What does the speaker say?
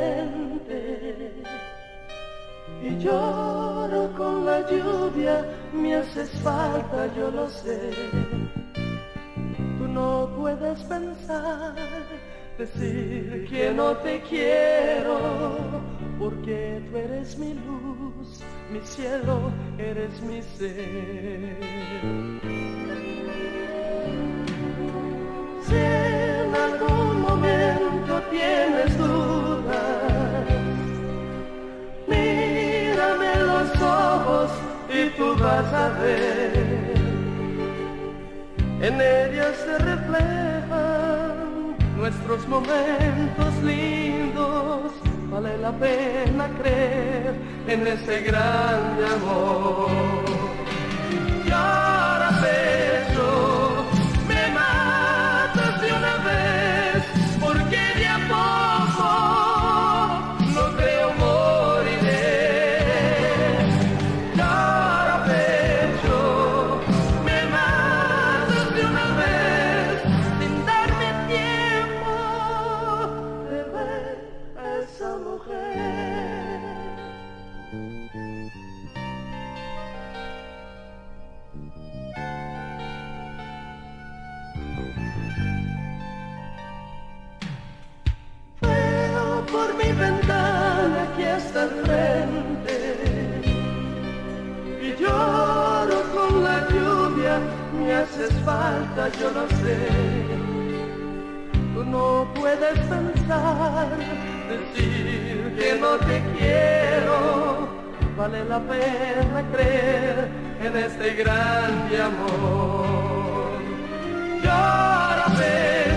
frente y lloro con la lluvia, me haces falta, yo lo sé. Tú no puedes pensar, decir que no te quiero, porque tú eres mi luz, mi cielo, eres mi ser. Si en algún momento tienes dudas, mírame en los ojos y tú vas a ver. En ellas se reflejan nuestros momentos lindos. Vale la pena creer en ese grande amor. Y ahora pecho, me matas de una vez, porque de a poco no creo moriré. Y ahora pecho, me matas de una vez, sin darme tiempo de ver a esa mujer. Veo por mi ventana que está al frente y lloro con la lluvia, me haces falta, yo lo sé. Tú no puedes pensar, decir que no te quiero, vale la pena creer en este grande amor. Llora,